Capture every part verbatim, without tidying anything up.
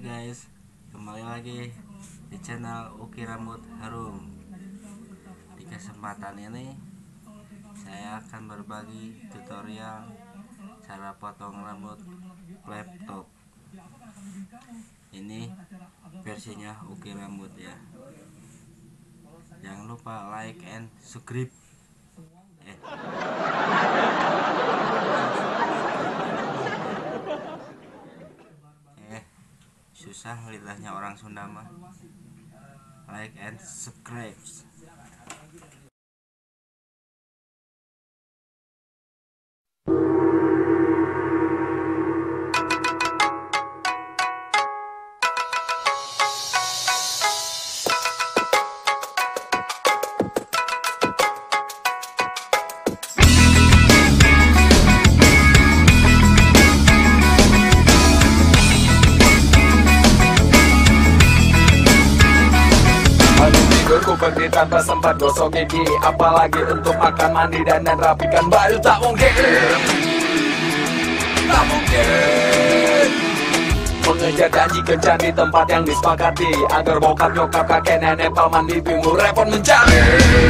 guys, kembali lagi di channel Uki Rambut Harum. Di kesempatan ini saya akan berbagi tutorial cara potong rambut laptop. Ini versinya Uki Rambut ya. Jangan lupa like and subscribe. Eh. Susah lidahnya orang Sunda mah. Like and subscribe. Ku pergi tanpa sempat gosok gigi, apalagi untuk makan, mandi, dan dan rapikan baju. Tak mungkin, tak mungkin mengejar janji kencan di tempat yang disepakati, agar bokap, nyokap, kakek, nenek, paman, bibimu repot mencari.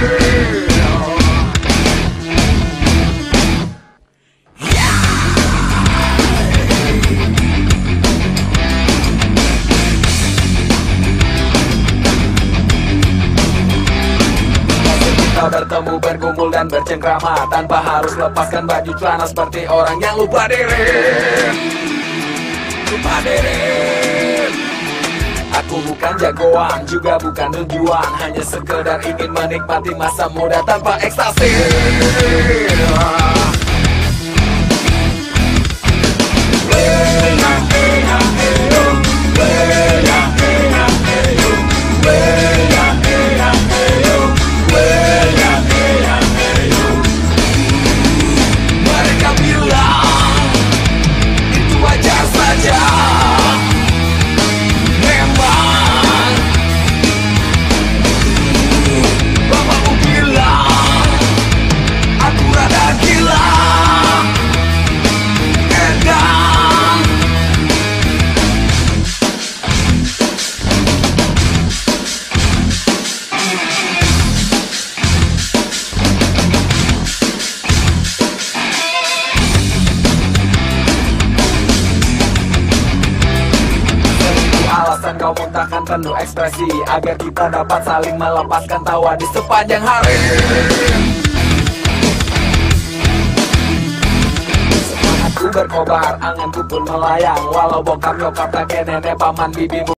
Bertemu, berkumpul, dan bercengkrama tanpa harus lepaskan baju celana seperti orang yang lupa diri. Lupa diri. Aku bukan jagoan, juga bukan tujuan, hanya sekedar ingin menikmati masa muda tanpa ekstasi. Kau muntahkan penuh ekspresi, agar kita dapat saling melepaskan tawa di sepanjang hari. Semangatku berkobar, anganku pun melayang, walau bokap, nyokap, kakek, nenek, paman, bibimu